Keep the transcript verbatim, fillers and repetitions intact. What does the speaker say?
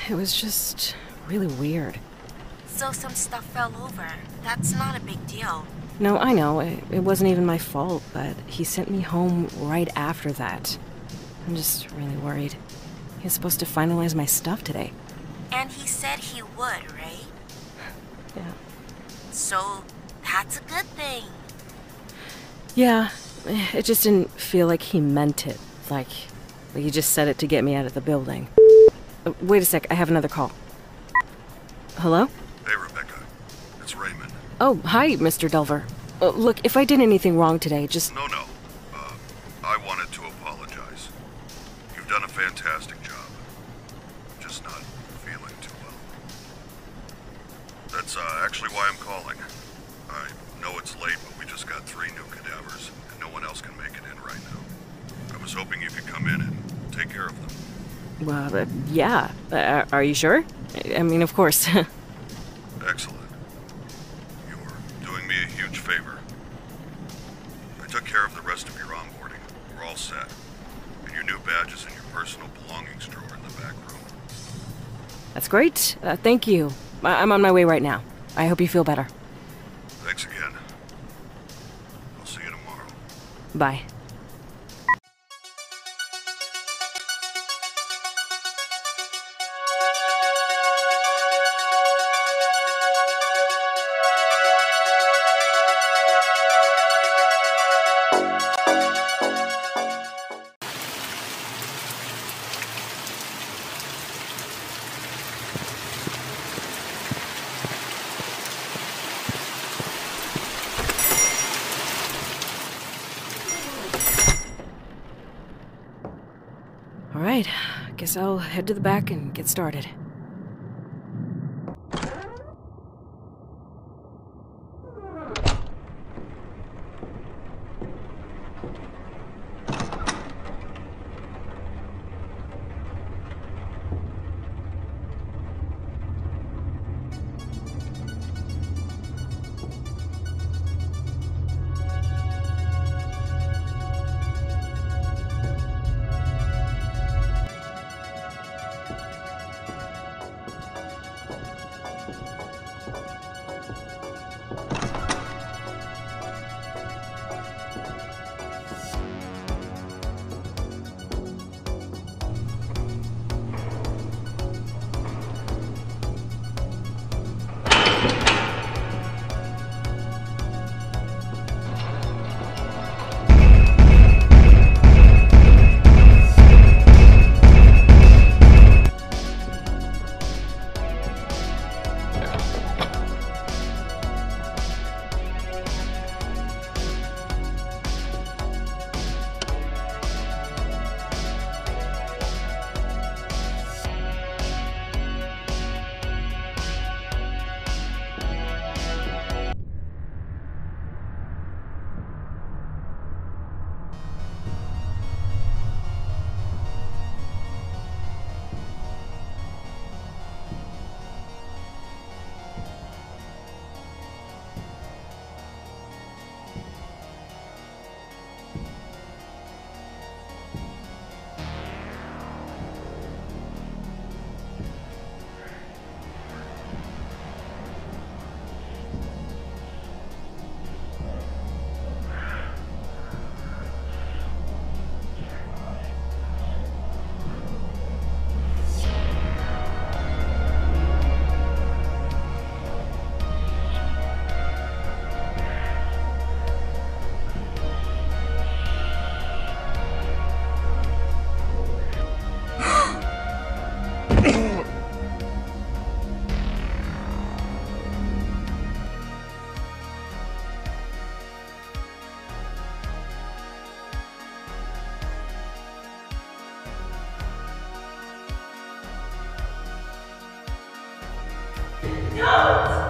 It was just really weird. So some stuff fell over. That's not a big deal. No, I know. It, it wasn't even my fault, but he sent me home right after that. I'm just really worried. He was supposed to finalize my stuff today. And he said he would, right? Yeah. So that's a good thing. Yeah, it just didn't feel like he meant it. Like, like he just said it to get me out of the building. Uh, wait a sec, I have another call. Hello? Hey, Rebecca. It's Raymond. Oh, hi, Mister Delver. Uh, look, if I did anything wrong today, just... No, no. Uh, I wanted to apologize. You've done a fantastic job. I'm just not feeling too well. That's uh, actually why I'm calling. I know it's late, but we just got three new cadavers, and no one else can make it in right now. I was hoping you could come in and take care of them. Well, uh, yeah. Uh, are you sure? I mean, of course. Excellent. You're doing me a huge favor. I took care of the rest of your onboarding. We're all set. And your new badge is in your personal belongings drawer in the back room. That's great. Uh, thank you. I I'm on my way right now. I hope you feel better. Thanks again. I'll see you tomorrow. Bye. Alright, guess I'll head to the back and get started. No!